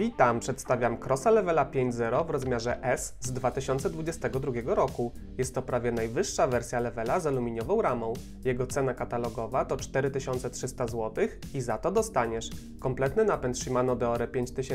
Witam, przedstawiam Crossa Levela 5.0 w rozmiarze S z 2022 roku. Jest to prawie najwyższa wersja Levela z aluminiową ramą. Jego cena katalogowa to 4300 zł i za to dostaniesz kompletny napęd Shimano Deore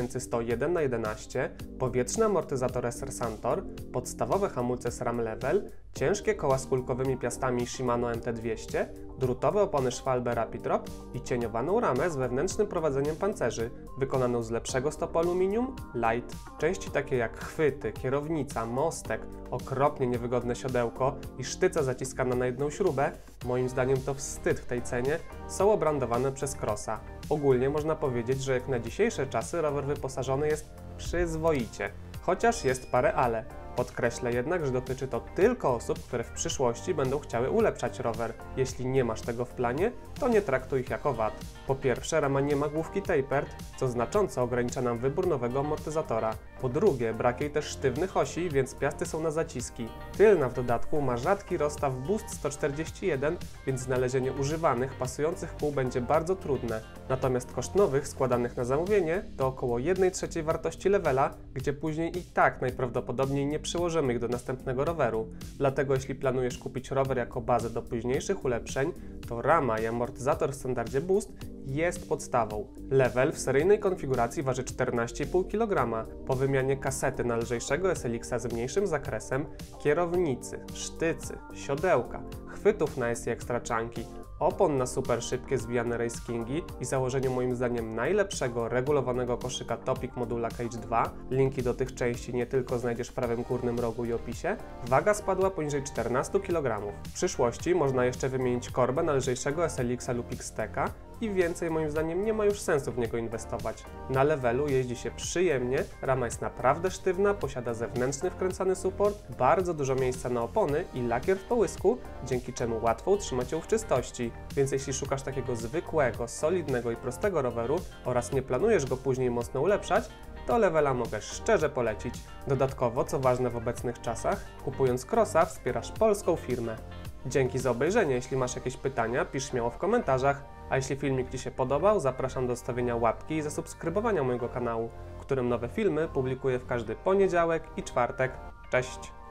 5101/11, powietrzny amortyzator SR Santor, podstawowe hamulce SRAM Level, ciężkie koła z kulkowymi piastami Shimano MT200, drutowe opony Schwalbe Rapidrop i cieniowaną ramę z wewnętrznym prowadzeniem pancerzy, wykonaną z lepszego stopu aluminium Light. Części takie jak chwyty, kierownica, mostek, okropnie niewygodne siodełko i sztyca zaciskana na jedną śrubę, moim zdaniem to wstyd w tej cenie, są obrandowane przez Crossa. Ogólnie można powiedzieć, że jak na dzisiejsze czasy rower wyposażony jest przyzwoicie, chociaż jest parę ale. Podkreślę jednak, że dotyczy to tylko osób, które w przyszłości będą chciały ulepszać rower. Jeśli nie masz tego w planie, to nie traktuj ich jako wad. Po pierwsze, rama nie ma główki tapered, co znacząco ogranicza nam wybór nowego amortyzatora. Po drugie, brak jej też sztywnych osi, więc piasty są na zaciski. Tylna w dodatku ma rzadki rozstaw Boost 141, więc znalezienie używanych, pasujących kół będzie bardzo trudne. Natomiast koszt nowych, składanych na zamówienie, to około 1/3 wartości Levela, gdzie później i tak najprawdopodobniej nie przyłożymy ich do następnego roweru. Dlatego jeśli planujesz kupić rower jako bazę do późniejszych ulepszeń, to rama i amortyzator w standardzie Boost jest podstawą. Level w seryjnej konfiguracji waży 14,5 kg. Po wymianie kasety na lżejszego SLX-a z mniejszym zakresem, kierownicy, sztycy, siodełka, chwytów na SI Extra Chunky, opon na super szybkie zwijane Race Kingi i założeniu moim zdaniem najlepszego regulowanego koszyka Topic Modula Cage 2, linki do tych części nie tylko znajdziesz w prawym górnym rogu i opisie, waga spadła poniżej 14 kg. W przyszłości można jeszcze wymienić korbę na lżejszego SLX-a lub X-Teka i więcej moim zdaniem nie ma już sensu w niego inwestować. Na Levelu jeździ się przyjemnie, rama jest naprawdę sztywna, posiada zewnętrzny wkręcany suport, bardzo dużo miejsca na opony i lakier w połysku, dzięki czemu łatwo utrzymać ją w czystości. Więc jeśli szukasz takiego zwykłego, solidnego i prostego roweru oraz nie planujesz go później mocno ulepszać, to Levela mogę szczerze polecić. Dodatkowo, co ważne w obecnych czasach, kupując Crossa wspierasz polską firmę. Dzięki za obejrzenie, jeśli masz jakieś pytania, pisz śmiało w komentarzach, a jeśli filmik Ci się podobał, zapraszam do zostawienia łapki i zasubskrybowania mojego kanału, w którym nowe filmy publikuję w każdy poniedziałek i czwartek. Cześć!